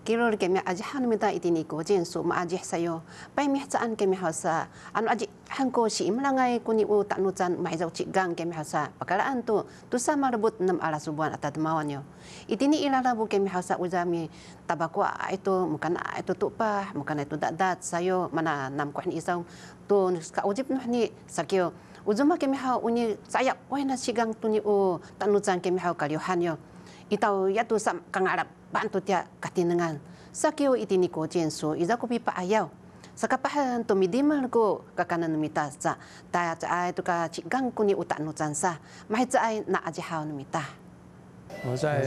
Kiro kami aji hanu minta itini ko jensu ma aji sayo pai mi caan kami hausa anu aji hangko si imlangai kuni u tak nucan mai zau cigang kami hausa pakalaan tu sama rebut 6 ala subuan atat mawanyo itini ilala bu kami hausa uzami tabakwa itu bukan itu tupah bukan itu dadat sayo mana nam ko ni isau tu ka ujib ni sakyo uzuma kami hau uni sayap waina cigang tuni u tak nucan kami hau kaliohanyo itau ya tu sam kang arab bantu tia katinengan sakyo itini ko jensu iza ko pipa ayaw sakapahan to midimal ko kakanan numita sa ta ai to ka chigang ko ni utak no zansa mai ai na aji haw numita 我在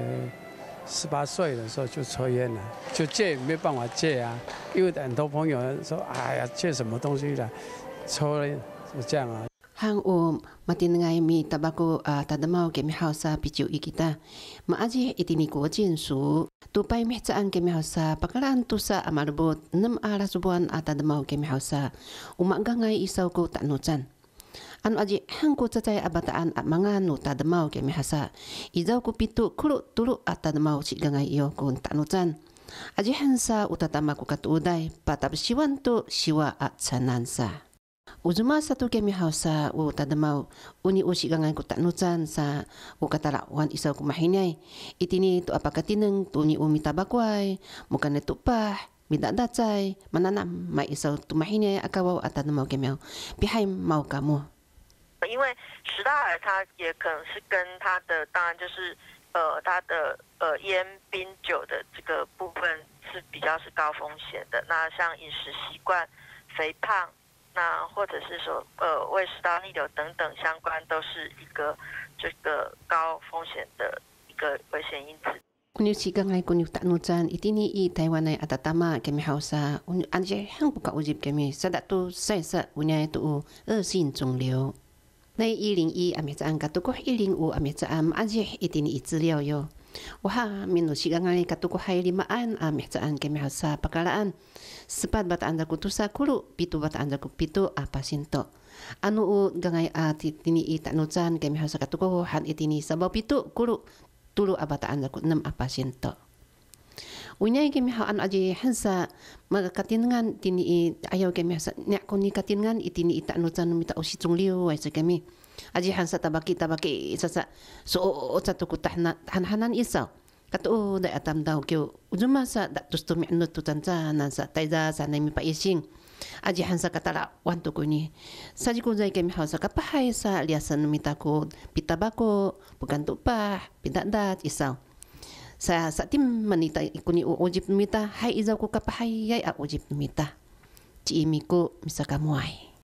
18岁的时候就抽烟了，就戒没办法戒啊，因为很多朋友说，哎呀，戒什么东西了，抽了就这样啊。 hang matinengay mi tabako tadamaw kemi hausa pichu ikita maaji itini ko jinsu tupay mihcaan kemi hausa pakalaan tu sa amarbot 6 aras subuan atadamaw kemi hausa umagangay isaw ko tanucan anu aji hang ko cacay abataan at mga no tadamaw kemi hasa izaw ko pitu kulu tulu atadamaw sigangay iyo ko tanucan aji hansa utatama ko katuuday patap siwan tu siwa at sanansa Uzuma satu kemi hausa u tadamau uni usi gangan ku tanucan sa u katala wan isaw ku mahinay itini tu apa katineng tu ni umi tabakway mukan tu pah minta dacay mananam mai isaw tu mahinay akawaw atadamau kemi pihai mau kamu 因为食道癌它也可能是跟它的当然就是它的烟槟酒的这个部分是比较是高风险的那像饮食习惯肥胖 那或者是说胃食道逆流等等相关都是一个这个高风险的一个危险因子。 Kunyo sigang ay kunyo tanucan itini i Taiwan ay atatama kami hausa anje hang buka ujib kami sadat tu sa unya tu sin chung liu. Nay 101 ametsaan katukoh 105 ametsaan anje itini i ziliao yo. Wah minu sigang ay katukoh hay 5an ametsaan kami hausa pakalaan. Sepat bataan daku tusa kulu pitu bataan daku pitu pasinto anu gangay tini itanucan kami hausa katuko han itini sabaw pitu kulu tulu bataan daku 6 pasinto unyay kami ha anu aji hansa magakatingan tini ayaw kami hausa nya kuni katingan itini itanucan mita usitung liu ay sa kami aji hansa tabaki sasa so satu kutahna hanan isaw Katu da atam daw kyo uzuma sa da tusto mi anu tutanza nan sa taiza sa nai mi paising aji hansa katala wantu ko ni saji ko zai kemi hausa kapahay sa liasan mita ko pitabako bukan tupah pidadat isaw sa tim manita ikuni ujib mita hai izaw ko kapahay yai ujib mita ci imi ko misa kamuay